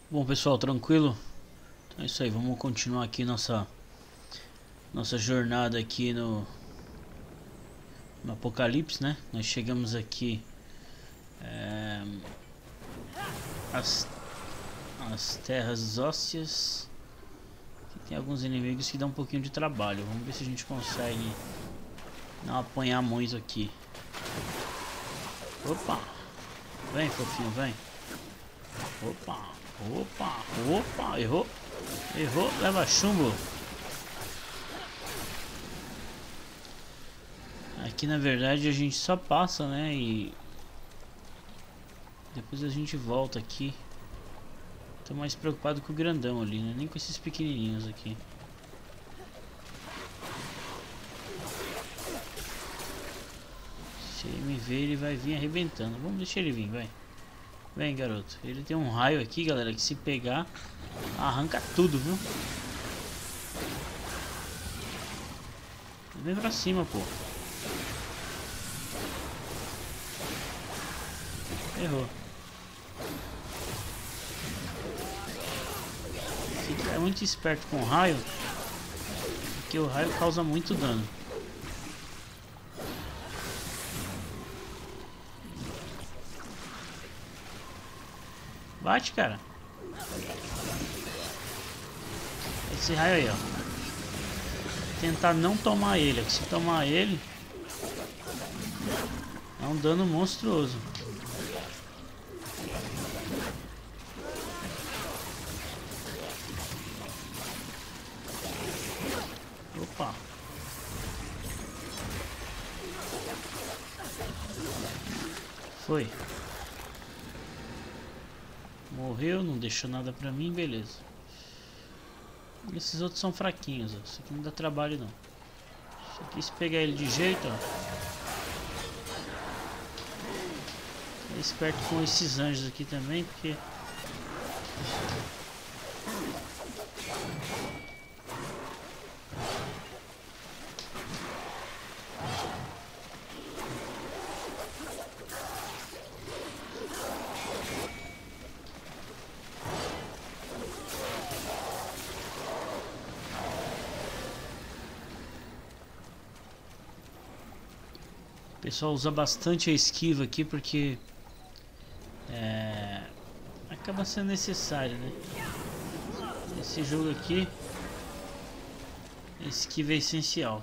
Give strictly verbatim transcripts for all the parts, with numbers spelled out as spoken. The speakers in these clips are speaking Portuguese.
Bom, pessoal, tranquilo? Então é isso aí, vamos continuar aqui nossa nossa jornada aqui no, no Apocalipse, né? Nós chegamos aqui é, as, as terras ósseas. Aqui tem alguns inimigos que dão um pouquinho de trabalho. Vamos ver se a gente consegue não apanhar muito aqui. Opa! Vem, fofinho, vem. Opa, opa, opa, errou. Errou, leva chumbo. Aqui na verdade a gente só passa, né? E depois a gente volta aqui. Tô mais preocupado com o grandão ali, né? Nem com esses pequenininhos aqui. Se ele me ver, ele vai vir arrebentando. Vamos deixar ele vir, vai. Vem, garoto. Ele tem um raio aqui, galera, que se pegar, arranca tudo, viu? Vem pra cima, pô. Errou. Fica muito esperto com o raio, porque o raio causa muito dano. Bate, cara. Esse raio aí, ó. Tentar não tomar ele. Se tomar ele, é um dano monstruoso. Opa. Foi. Morreu, não deixou nada pra mim, beleza. Esses outros são fraquinhos, ó. Isso aqui não dá trabalho não. Isso aqui, se pegar ele de jeito, ó. É esperto com esses anjos aqui também, porque o pessoal usa bastante a esquiva aqui porque é, acaba sendo necessário, né? Esse jogo aqui, a esquiva é essencial.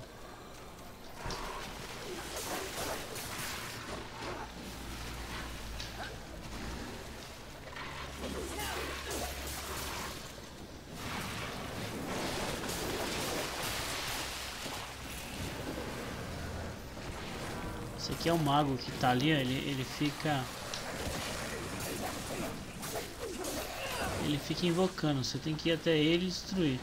Esse aqui é o mago que tá ali, ele, ele fica... Ele fica invocando, você tem que ir até ele e destruir.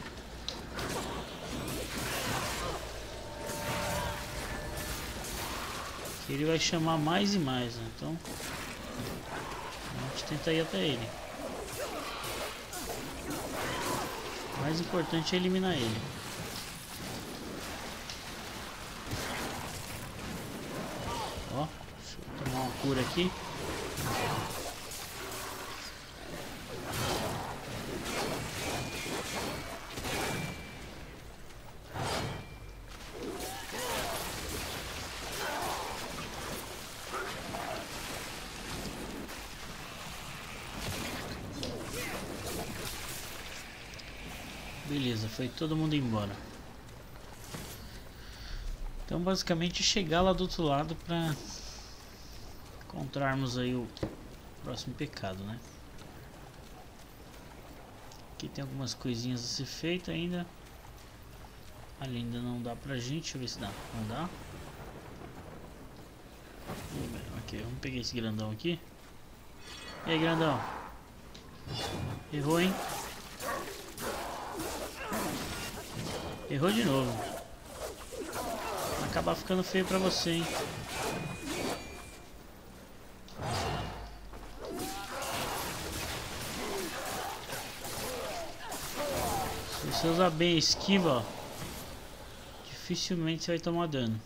Ele vai chamar mais e mais, né? Então a gente tenta ir até ele. O mais importante é eliminar ele. Ó, deixa eu tomar uma cura aqui. Beleza, foi todo mundo embora. Então basicamente chegar lá do outro lado para encontrarmos aí o próximo pecado, né? Aqui tem algumas coisinhas a ser feita ainda. Ali ainda não dá pra gente, deixa eu ver se dá. Não dá? Ok, vamos pegar esse grandão aqui. E aí, grandão? Errou, hein? Errou de novo. Vai acabar ficando feio pra você, hein? Se você usar bem a esquiva, ó, dificilmente você vai tomar dano.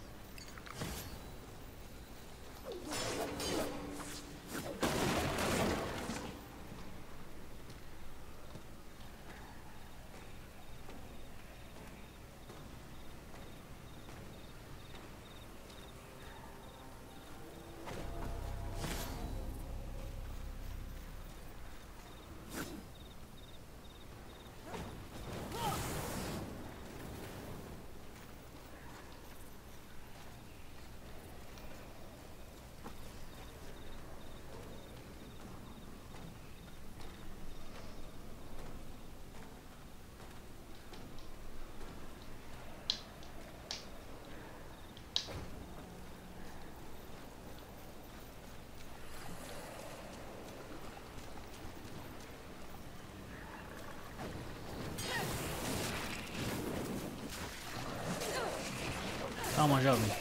Calma, jovem.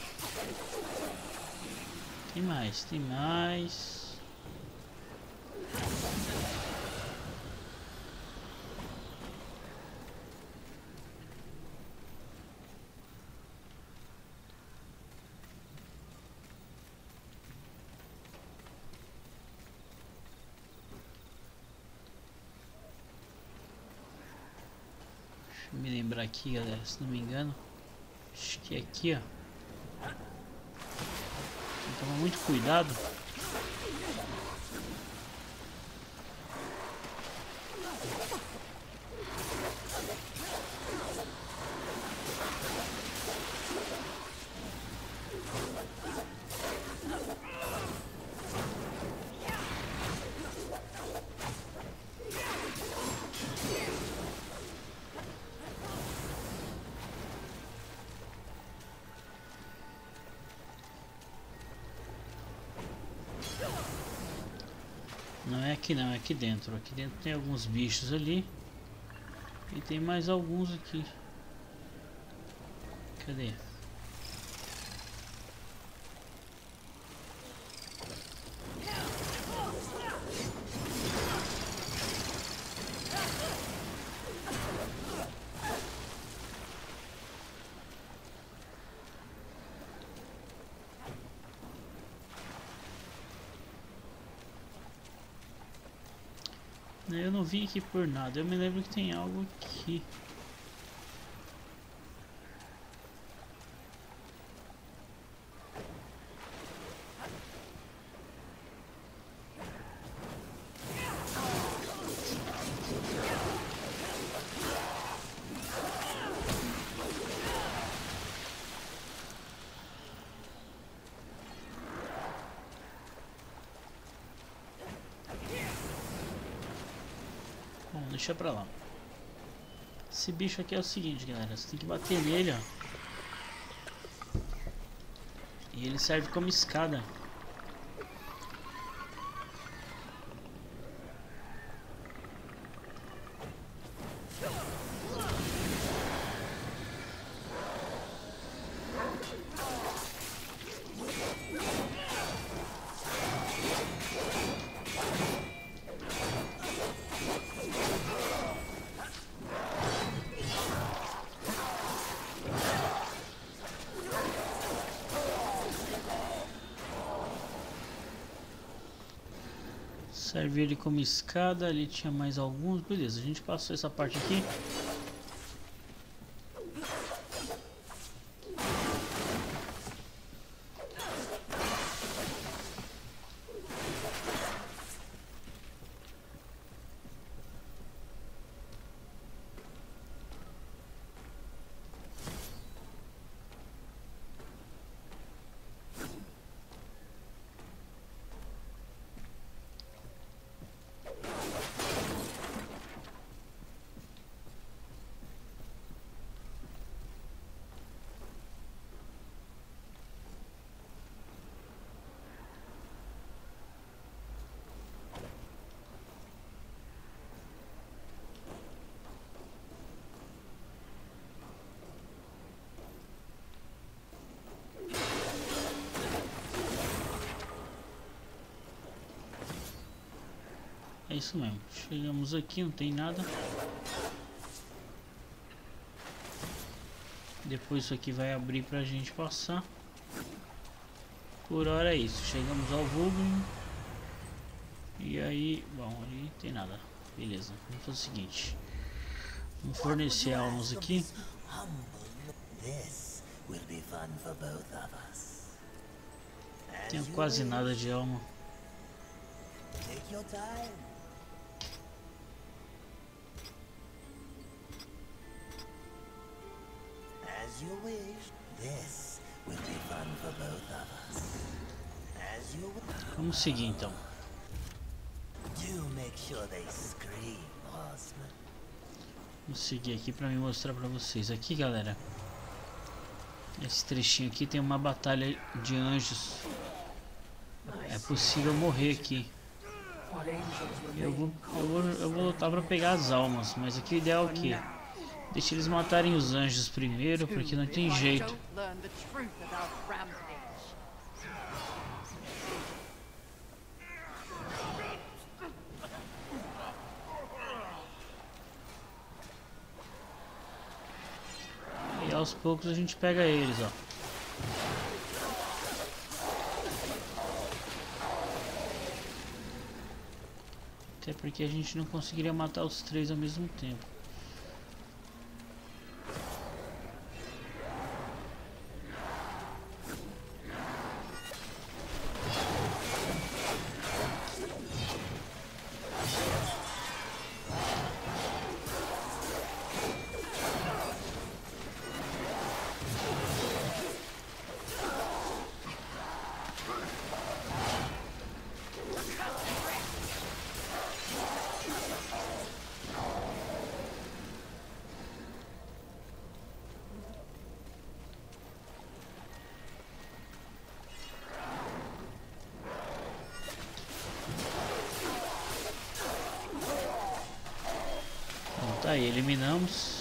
Tem mais, tem mais. Deixa eu me lembrar aqui, galera, se não me engano. Acho que é aqui, ó. Toma muito cuidado. Não é aqui não, é aqui dentro. Aqui dentro tem alguns bichos ali. E tem mais alguns aqui. Cadê? Eu não vim aqui por nada, eu me lembro que tem algo aqui. Bom, deixa pra lá. Esse bicho aqui é o seguinte, galera. Você tem que bater nele, ó. E ele serve como escada. Serve ele como escada, ali tinha mais alguns, beleza, a gente passou essa parte aqui. É isso mesmo, chegamos aqui, não tem nada. Depois isso aqui vai abrir pra gente passar. Por hora é isso, chegamos ao vulgo. E aí, bom, ali não tem nada. Beleza, vamos fazer o seguinte. Vamos fornecer almas aqui. Tenho quase nada de alma. You wish. This will be fun for both of us. As you Vamos seguir então. do make sure they scream, horseman. Vamos seguir aqui para me mostrar para vocês. Aqui, galera, esse trechinho aqui tem uma batalha de anjos. É possível morrer aqui. Eu vou, eu vou, eu vou lutar para pegar as almas, mas aqui o ideal é o quê? Deixa eles matarem os anjos primeiro, porque não tem jeito. E aos poucos a gente pega eles, ó. Até porque a gente não conseguiria matar os três ao mesmo tempo. Tá aí, eliminamos.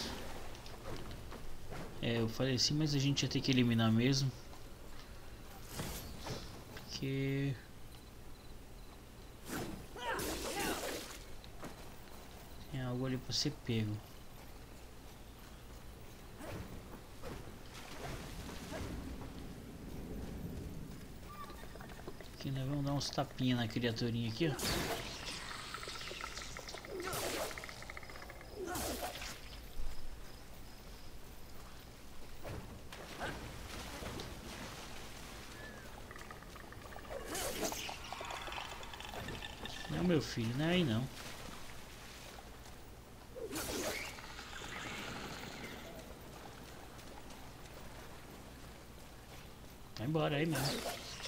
É, eu falei assim, mas a gente ia ter que eliminar mesmo. Porque... tem algo ali pra ser pego. Aqui nós vamos dar uns tapinhas na criaturinha aqui, ó. Não, meu filho, não é aí não. Vai embora aí mesmo.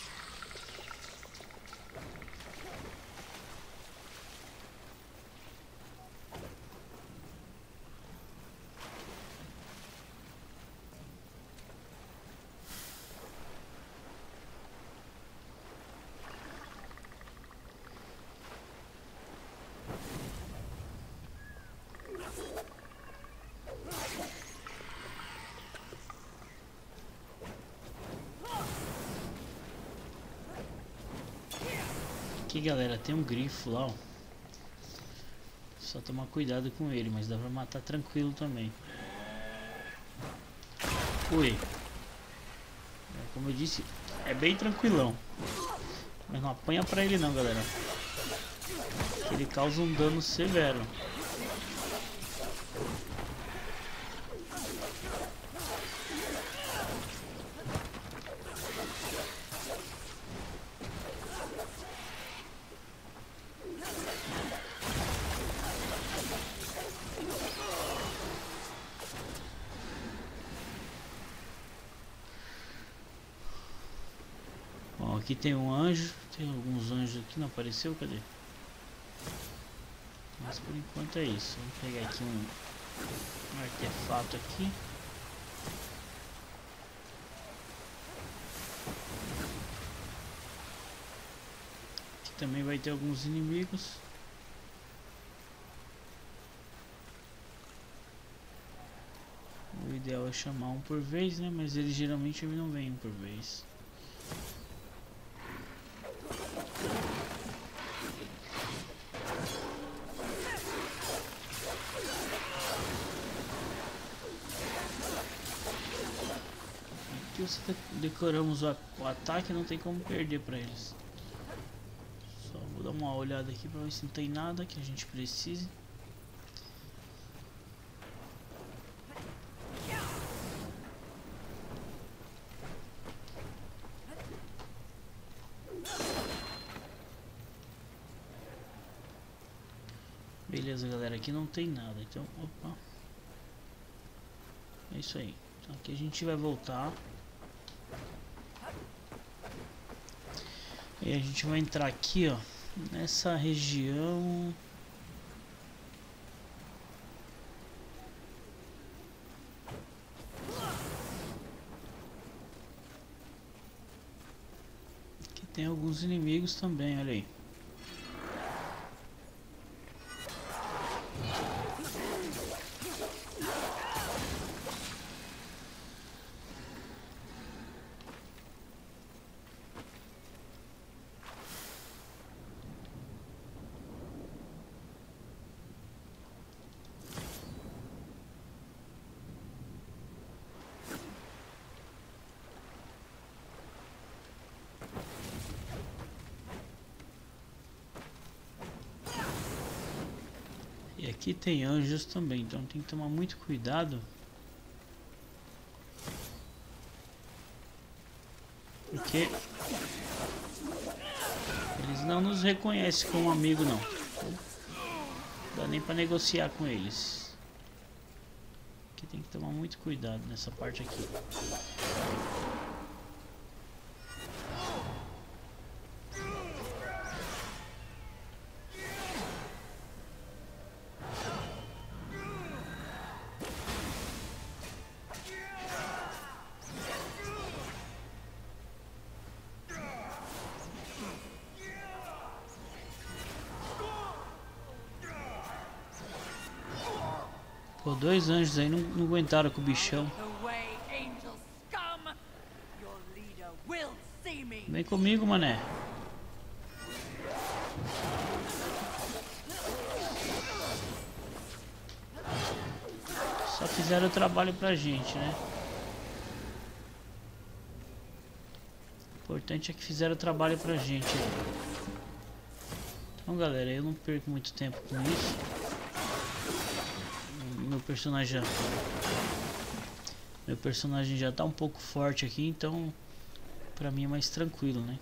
Aqui, galera, tem um grifo lá, ó. Só tomar cuidado com ele, mas dá pra matar tranquilo também. Ui. Como eu disse, é bem tranquilão. Mas não apanha pra ele não, galera. Ele causa um dano severo. Aqui tem um anjo, tem alguns anjos aqui, não apareceu? Cadê? Mas por enquanto é isso. Vamos pegar aqui um, um artefato aqui. Aqui também vai ter alguns inimigos. O ideal é chamar um por vez, né? Mas eles geralmente não vêm um por vez. Se decoramos o, o ataque, não tem como perder para eles. Só vou dar uma olhada aqui para ver se não tem nada que a gente precise. Beleza, galera, aqui não tem nada, então, opa. É isso aí. Então aqui a gente vai voltar. E a gente vai entrar aqui, ó, nessa região. Aqui tem alguns inimigos também, olha aí. E aqui tem anjos também, então tem que tomar muito cuidado. Porque eles não nos reconhecem como amigo não. Não dá nem pra negociar com eles. Aqui tem que tomar muito cuidado nessa parte aqui. Pô, dois anjos aí não, não aguentaram com o bichão. Vem comigo, mané. Só fizeram o trabalho pra gente, né? O importante é que fizeram o trabalho pra gente. Então, galera, eu não perco muito tempo com isso. Meu personagem já... Meu personagem já tá um pouco forte aqui, então... Pra mim é mais tranquilo, né?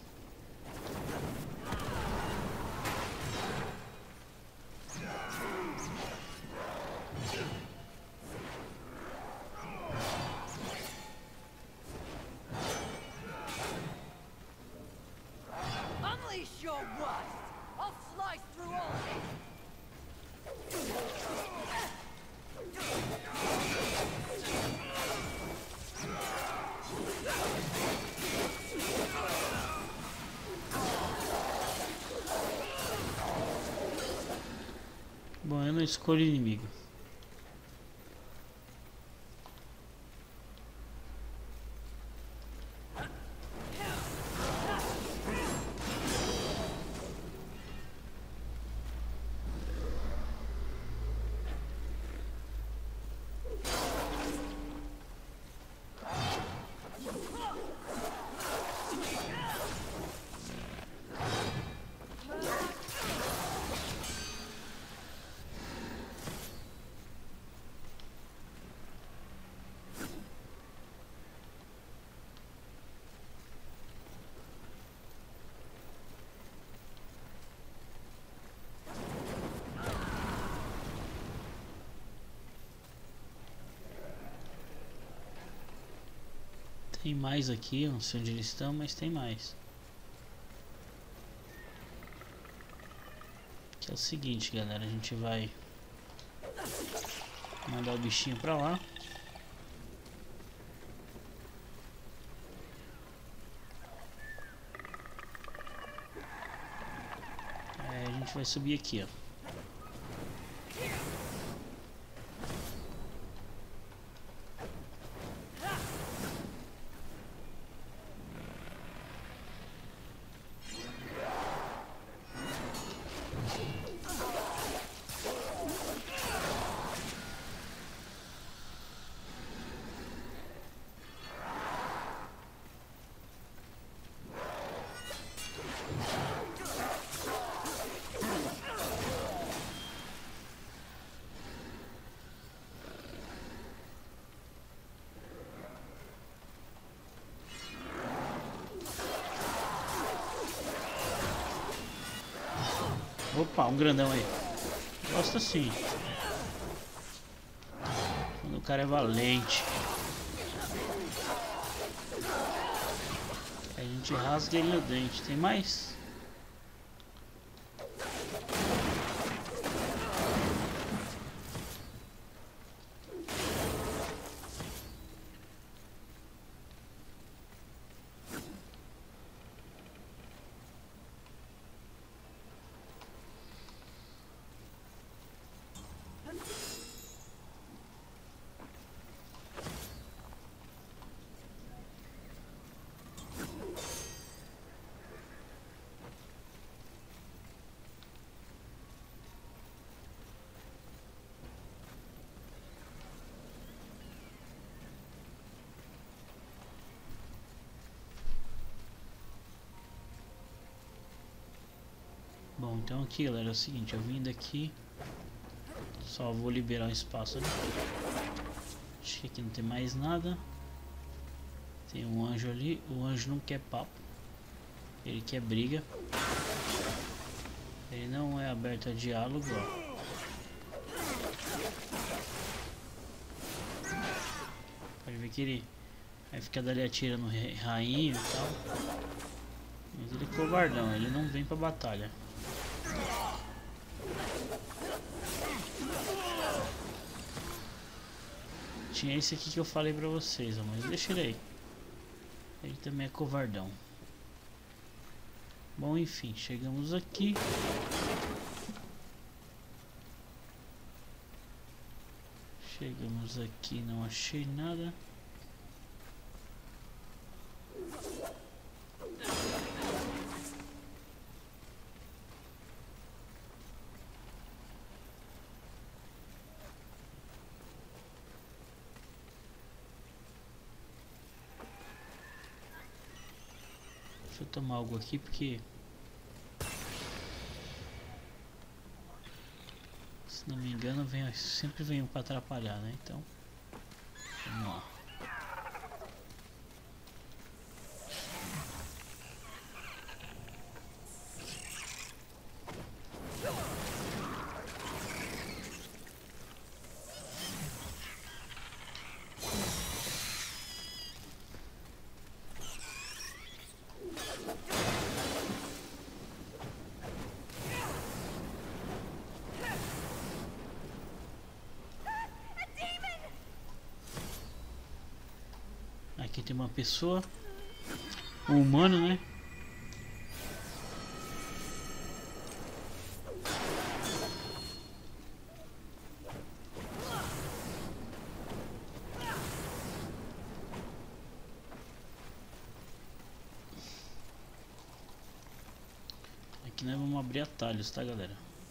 Bom, eu não escolho inimigo. Tem mais aqui, não sei onde eles estão, mas tem mais. Que é o seguinte, galera, a gente vai mandar o bichinho pra lá. Aí a gente vai subir aqui, ó. Opa, um grandão aí. Gosto assim. Quando o cara é valente. A gente rasga ele no dente. Tem mais? Bom, então aqui, galera, é o seguinte, eu vim daqui, Só vou liberar um espaço ali. Acho que aqui não tem mais nada. Tem um anjo ali. O anjo não quer papo. Ele quer briga. Ele não é aberto a diálogo, ó. Pode ver que ele vai ficar dali atirando no rainho e tal. Mas ele é covardão, ele não vem pra batalha. Tinha esse aqui que eu falei pra vocês, ó, mas deixa ele aí. Ele também é covardão. Bom, enfim, chegamos aqui. Chegamos aqui, não achei nada. Deixa eu tomar algo aqui porque, se não me engano, vem, sempre vem um para atrapalhar, né? Então, vamos lá. Aqui tem uma pessoa, um humano, né? Aqui nós vamos abrir atalhos, tá, galera?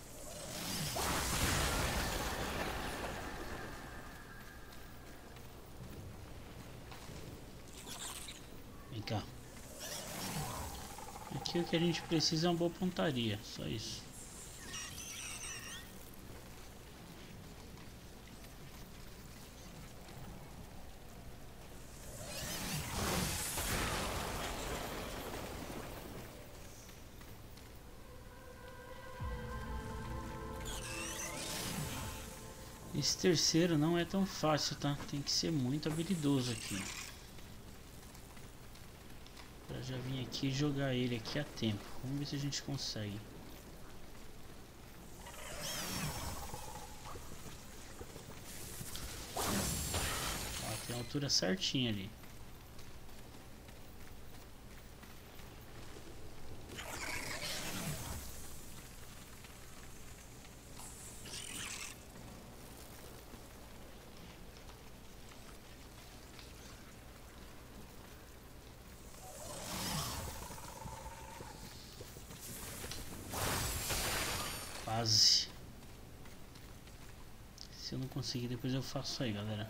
Cá. Aqui o que a gente precisa é uma boa pontaria, só isso. Esse terceiro não é tão fácil, tá? Tem que ser muito habilidoso aqui. Eu já vim aqui jogar ele aqui a tempo. Vamos ver se a gente consegue. Ó, tem a altura certinha ali. Quase. Se eu não conseguir, depois eu faço aí, galera.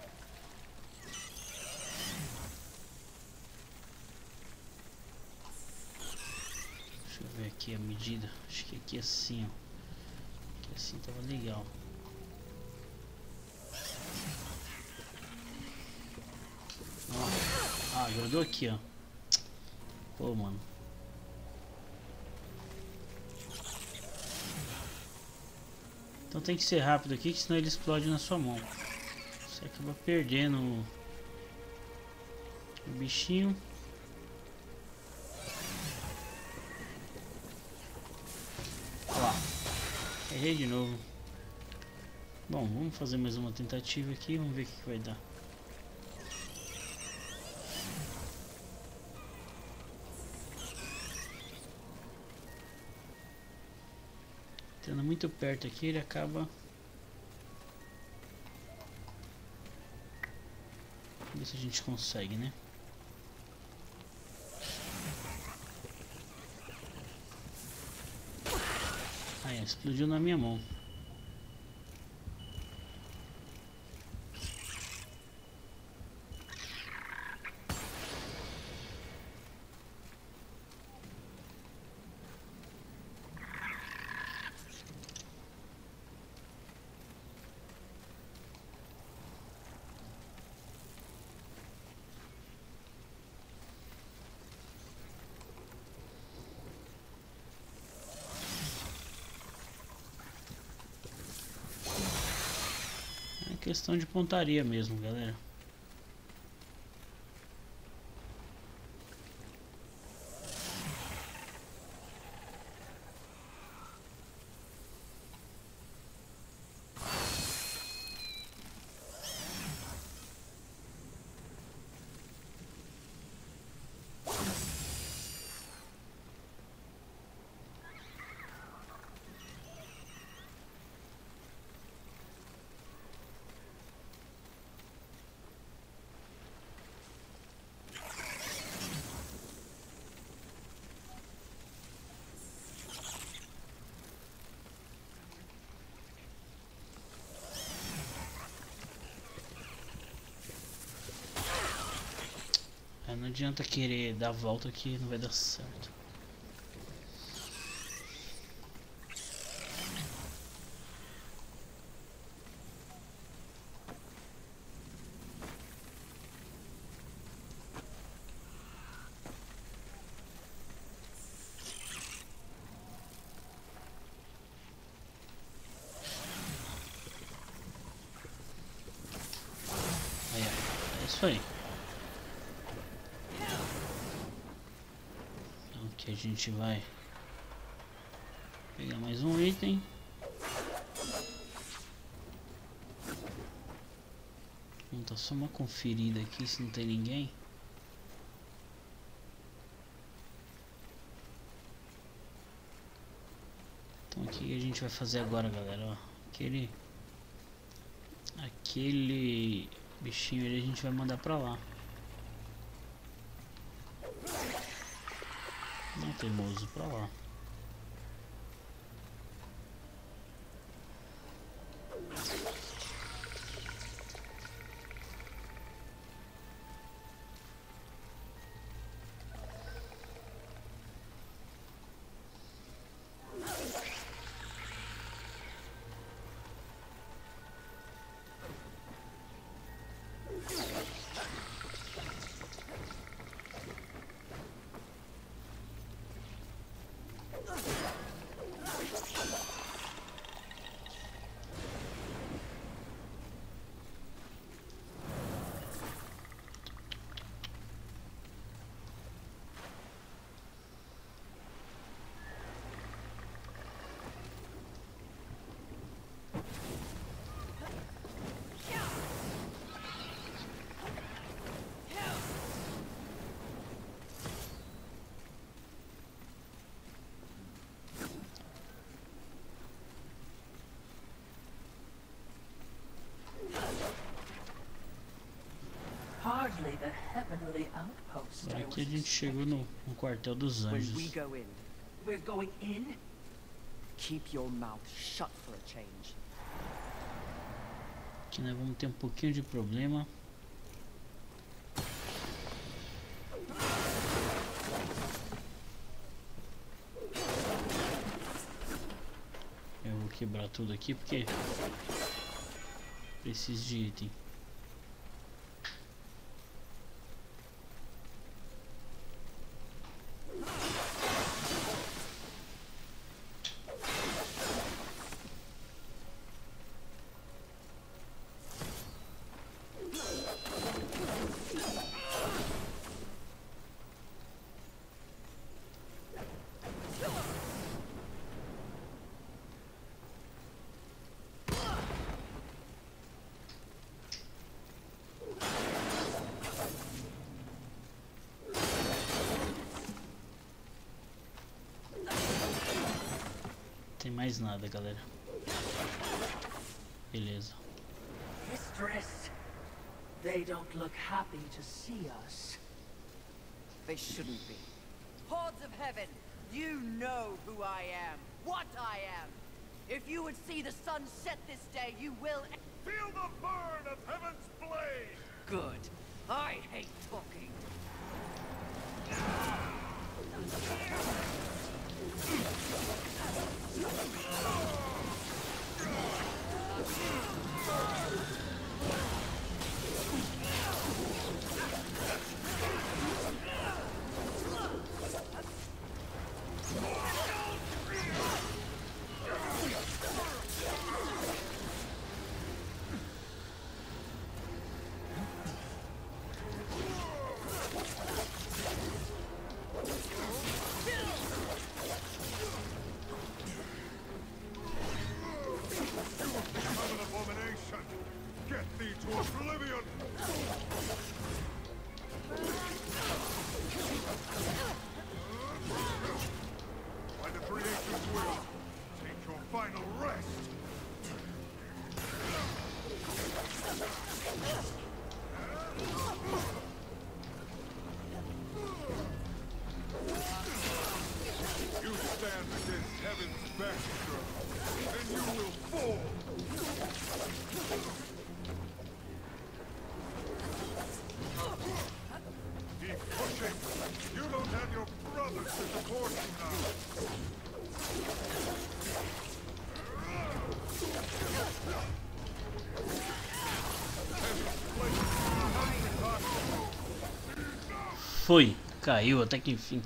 Deixa eu ver aqui a medida. Acho que aqui é assim, ó. Aqui assim tava legal. Ó. Ah, grudou aqui, ó. Pô, mano. Então tem que ser rápido aqui, que senão ele explode na sua mão. Você acaba perdendo o, o bichinho. Olha lá. Errei de novo. Bom, vamos fazer mais uma tentativa aqui. Vamos ver o que, que vai dar. Estando muito perto aqui, ele acaba... Vamos ver se a gente consegue, né? Aí, explodiu na minha mão. questão de pontaria mesmo, galera. Não adianta querer dar a volta que não vai dar certo. Aí, é isso aí. A gente vai pegar mais um item. Vamos dar só uma conferida aqui se não tem ninguém. Então o que a gente vai fazer agora, galera? Ó, aquele aquele bichinho ali a gente vai mandar pra lá. Não, teimoso, pra lá. Hardly the heavenly outpost. Agora aqui a gente chegou no, no quartel dos anjos. When we go in, We're going in? keep your mouth shut for a change. Aqui nós vamos ter um pouquinho de problema. Eu vou quebrar tudo aqui porque preciso de item. Tem mais nada, galera. Beleza. Mistress, they don't look happy to see us. They shouldn't be. Hordes of heaven, you know who I am, what I am. If you would see the sun set this day, you will Feel the burn of heaven's blade! good. I hate talking. oblivion! By the creator's will, take your final rest! You stand against heaven's master, and you will fall! Keep pushing! You don't have your brothers to support you now! Foi, caiu até que enfim.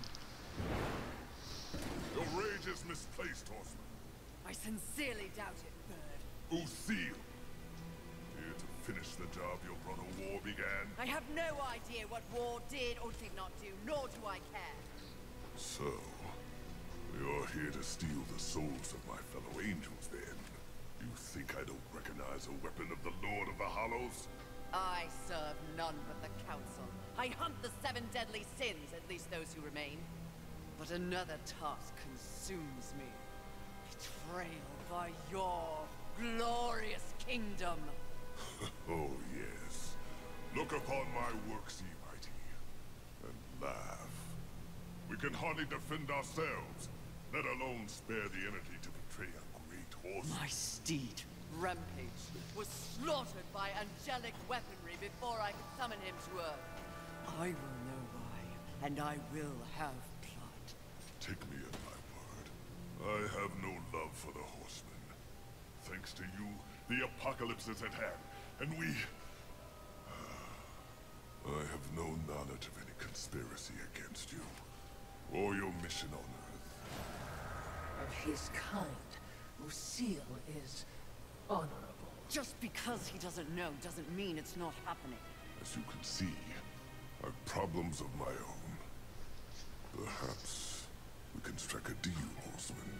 Your rage is misplaced, horseman. I sincerely doubt it, Bird. Usil, here to finish the job your brother War began. I have no idea what War did or did not do, nor do I care. So, you're here to steal the souls of my fellow angels, then? You think I don't recognize a weapon of the Lord of the Hollows? I serve none but the Council. I hunt the seven deadly sins, at least those who remain. But another task consumes me. Betrayal by your glorious kingdom. Oh, yes. Look upon my works, ye mighty, and laugh. We can hardly defend ourselves, let alone spare the energy to betray a great horse. My steed, Rampage, was slaughtered by angelic weaponry before I could summon him to Earth. I will know why, and I will have blood. Take me at my word. I have no love for the horsemen. Thanks to you, the apocalypse is at hand, and we... I have no knowledge of any conspiracy against you, or your mission on Earth. Of his kind, Usil is honorable. Just because he doesn't know doesn't mean it's not happening. As you can see, I've problems of my own. Perhaps we can strike a deal, horseman.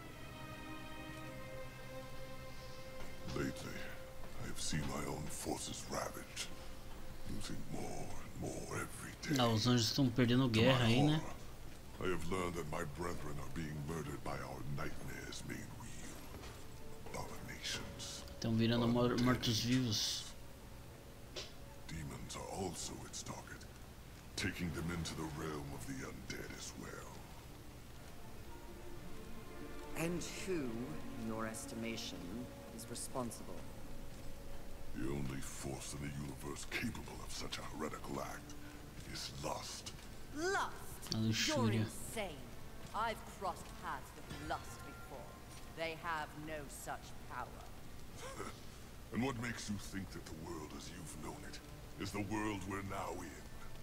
Lately, I have seen my own forces ravaged, losing more and more every day. Ah, os anjos estão perdendo To guerra my aí, né? horror, I have learned that my brethren are being murdered by our nightmares made real. Abominations. Estão virando mor- mortos-vivos. Demons are also its target, taking them into the realm of the undead as well. And who, in your estimation, is responsible? The only force in the universe capable of such a heretical act is lust. Lust! A You're luxúria. insane. I've crossed paths with lust before. They have no such power. And what makes you think that the world as you've known it is the world we're now in?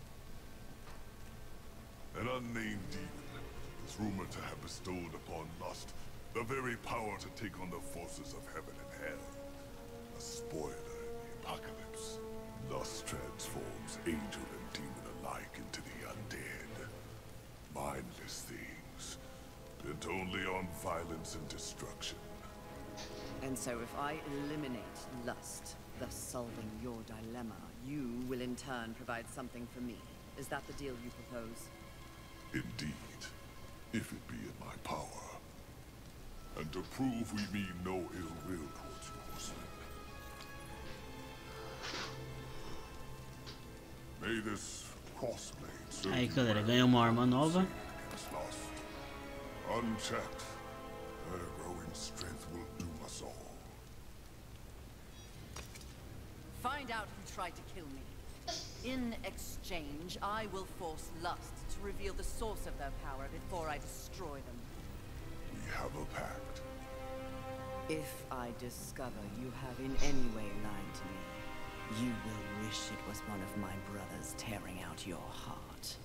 An unnamed demon is rumored to have bestowed upon lust the very power to take on the forces of heaven and hell. A spoiler in the apocalypse. Lust transforms angel and demon alike into the undead. Mindless things, bent only on violence and destruction. And so if I eliminate lust, thus solving your dilemma, you will in turn provide something for me. Is that the deal you propose? Indeed, if it be in my power. And to prove we mean no ill will towards you, horsemen. May this crossblade serve Aí, you galera, well ganhou uma arma nova. against lust. Unchecked, their growing strength will doom us all. Find out who tried to kill me. In exchange, I will force lust to reveal the source of their power before I destroy them. We have a pact. If I discover you have in any way lied to me, you will wish it was one of my brothers tearing out your heart.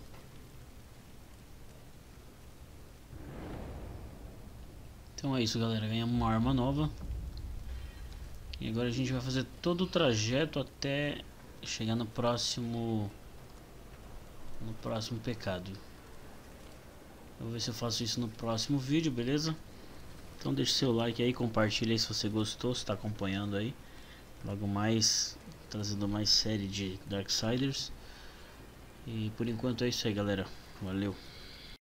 Então é isso, galera. Ganhamos uma arma nova. E agora a gente vai fazer todo o trajeto até chegar no próximo no próximo pecado. Eu vou ver se eu faço isso no próximo vídeo, beleza? Então deixa seu like aí, compartilha aí se você gostou, se está acompanhando aí. Logo mais trazendo mais série de Darksiders. E por enquanto é isso aí, galera. Valeu.